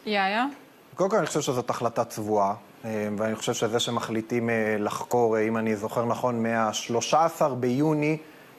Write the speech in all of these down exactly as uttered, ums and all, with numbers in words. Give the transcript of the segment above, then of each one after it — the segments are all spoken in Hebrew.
יאיה? קודם כל אני חושב שזאת החלטה צבועה, ואני חושב שזה שמחליטים לחקור, אם אני זוכר נכון, מה-שלושה עשר ביוני,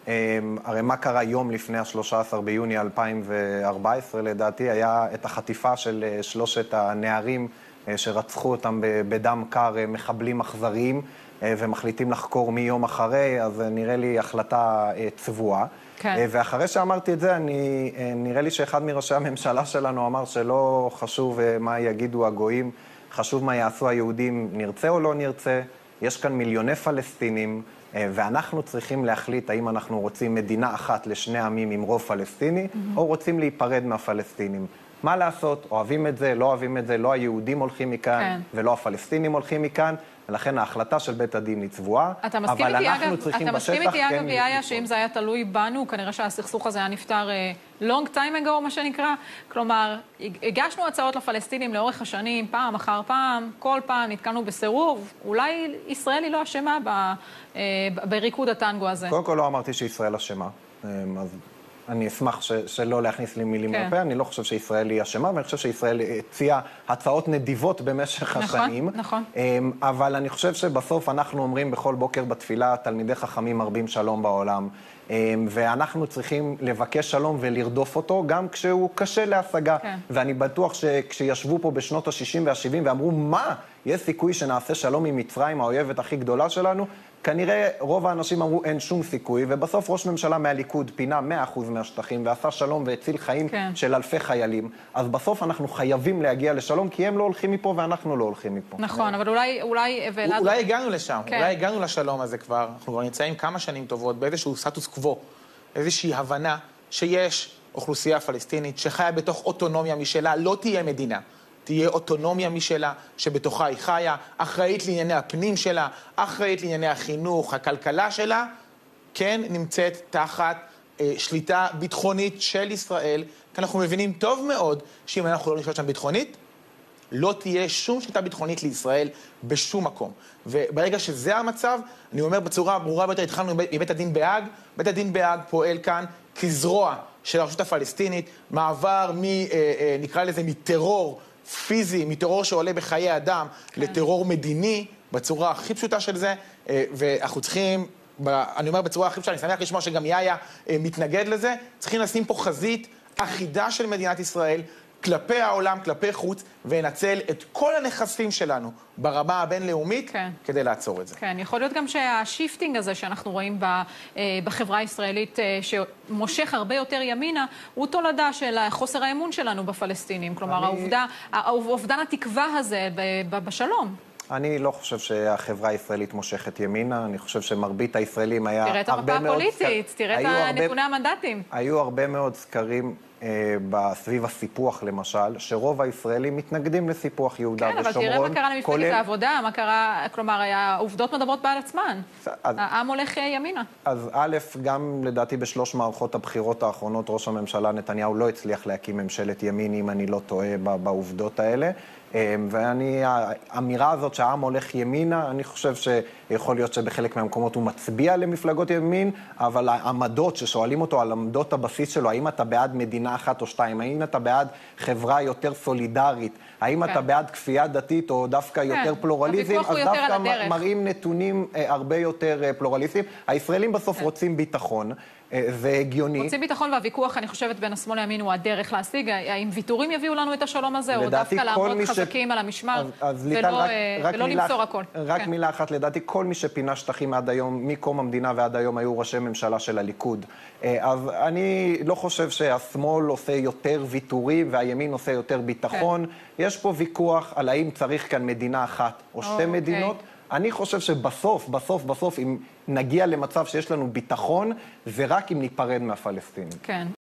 הרי מה קרה יום לפני ה-שלושה עשר ביוני אלפיים וארבע עשרה לדעתי, היה את החטיפה של שלושת הנערים שרצחו אותם בדם קר, מחבלים אכזריים, ומחליטים לחקור מיום אחרי, אז נראה לי החלטה צבועה. כן. ואחרי שאמרתי את זה, אני, נראה לי שאחד מראשי הממשלה שלנו אמר שלא חשוב מה יגידו הגויים, חשוב מה יעשו היהודים, נרצה או לא נרצה. יש כאן מיליוני פלסטינים, ואנחנו צריכים להחליט האם אנחנו רוצים מדינה אחת לשני עמים עם רוב פלסטיני, mm-hmm. או רוצים להיפרד מהפלסטינים. מה לעשות? אוהבים את זה, לא אוהבים את זה, לא היהודים הולכים מכאן, כן. ולא הפלסטינים הולכים מכאן, ולכן ההחלטה של בית הדין היא צבועה, אבל אנחנו אגב, צריכים בשטח... אתה מסכים איתי, אגב, יאיה, שאם זה היה תלוי בנו, כנראה שהסכסוך הזה היה נפטר uh, long time ago, מה שנקרא. כלומר, הגשנו הצעות לפלסטינים לאורך השנים, פעם אחר פעם, כל פעם נתקלנו בסירוב. אולי ישראל היא לא אשמה ב, uh, בריקוד הטנגו הזה. קודם כל לא אמרתי שישראל אשמה, אז... אני אשמח ש, שלא להכניס לי מילים כן. לפה, אני לא חושב שישראל היא אשמה, ואני חושב שישראל הציעה הצעות נדיבות במשך נכון, השנים. נכון. אבל אני חושב שבסוף אנחנו אומרים בכל בוקר בתפילה, תלמידי חכמים מרבים שלום בעולם, ואנחנו צריכים לבקש שלום ולרדוף אותו, גם כשהוא קשה להשגה. כן. ואני בטוח שכשישבו פה בשנות ה-שישים וה-שבעים ואמרו, מה? יש סיכוי שנעשה שלום עם מצרים, האויבת הכי גדולה שלנו? כנראה רוב האנשים אמרו אין שום סיכוי, ובסוף ראש ממשלה מהליכוד פינה מאה אחוז מהשטחים, ועשה שלום והציל חיים כן. של אלפי חיילים. אז בסוף אנחנו חייבים להגיע לשלום, כי הם לא הולכים מפה ואנחנו לא הולכים מפה. נכון, אבל אולי... אולי, ולד... אולי הגענו לשם, כן. אולי הגענו לשלום הזה כבר. אנחנו כבר נמצאים כמה שנים טובות באיזשהו סטטוס קוו, איזושהי הבנה שיש אוכלוסייה פלסטינית שחיה בתוך אוטונומיה משלה, לא תהיה מדינה. תהיה אוטונומיה משלה, שבתוכה היא חיה, אחראית לענייני הפנים שלה, אחראית לענייני החינוך, הכלכלה שלה, כן נמצאת תחת אה, שליטה ביטחונית של ישראל, כי אנחנו מבינים טוב מאוד שאם אנחנו לא נשלוט שם ביטחונית, לא תהיה שום שליטה ביטחונית לישראל בשום מקום. וברגע שזה המצב, אני אומר בצורה ברורה ביותר, התחלנו מבית הדין בהאג, בית הדין בהאג פועל כאן כזרוע של הרשות הפלסטינית, מעבר מ, אה, אה, נקרא לזה, מטרור, פיזי, מטרור שעולה בחיי אדם, כן. לטרור מדיני, בצורה הכי פשוטה של זה, ואנחנו צריכים, אני אומר בצורה הכי פשוטה, אני שמח לשמוע שגם יאיה מתנגד לזה, צריכים לשים פה חזית אחידה של מדינת ישראל, כלפי העולם, כלפי חוץ, ונצל את כל הנכסים שלנו ברמה הבינלאומית, כן. כדי לעצור את זה. כן, יכול להיות גם שהשיפטינג הזה שאנחנו רואים בחברה הישראלית, שמושך הרבה יותר ימינה, הוא תולדה של חוסר האמון שלנו בפלסטינים. כלומר, אני... העובדה, האובדן התקווה הזה בשלום. אני לא חושב שהחברה הישראלית מושכת ימינה, אני חושב שמרבית הישראלים היה הרבה מאוד... תראה את המפה הפוליטית, תראה את נתוני המנדטים. היו הרבה מאוד סקרים בסביב הסיפוח למשל, שרוב הישראלים מתנגדים לסיפוח יהודה ושומרון. כן, אבל תראה מה קרה למפלגת העבודה, מה קרה, כלומר, העובדות מדברות בעל עצמן. העם הולך ימינה. אז א', גם לדעתי בשלוש מערכות הבחירות האחרונות, ראש הממשלה נתניהו לא הצליח להקים ממשלת ימין, אם אני לא טועה בעובדות האלה. ואני, האמירה הזאת שהעם הולך ימינה, אני חושב שיכול להיות שבחלק מהמקומות הוא מצביע למפלגות ימין, אבל העמדות ששואלים אותו על עמדות הבסיס שלו, האם אתה בעד מדינה אחת או שתיים, האם אתה בעד חברה יותר סולידרית, האם אתה בעד כפייה דתית או דווקא יותר פלורליזם, אז דווקא מראים נתונים הרבה יותר פלורליסטיים. הישראלים בסוף רוצים ביטחון. זה הגיוני. רוצים ביטחון והוויכוח, אני חושבת, בין השמאל לימין הוא הדרך להשיג. האם ויתורים יביאו לנו את השלום הזה, או דווקא לעמוד חזקים על המשמר, ולא למסור הכל. רק מילה אחת, לדעתי, כל מי שפינה שטחים עד היום, מקום המדינה ועד היום, היו ראשי ממשלה של הליכוד. אז אני לא חושב שהשמאל עושה יותר ויתורים, והימין עושה יותר ביטחון. יש פה ויכוח על האם צריך כאן מדינה אחת או שתי מדינות. אני חושב שבסוף, בסוף, בסוף, אם נגיע למצב שיש לנו ביטחון, זה רק אם ניפרד מהפלסטינים. כן.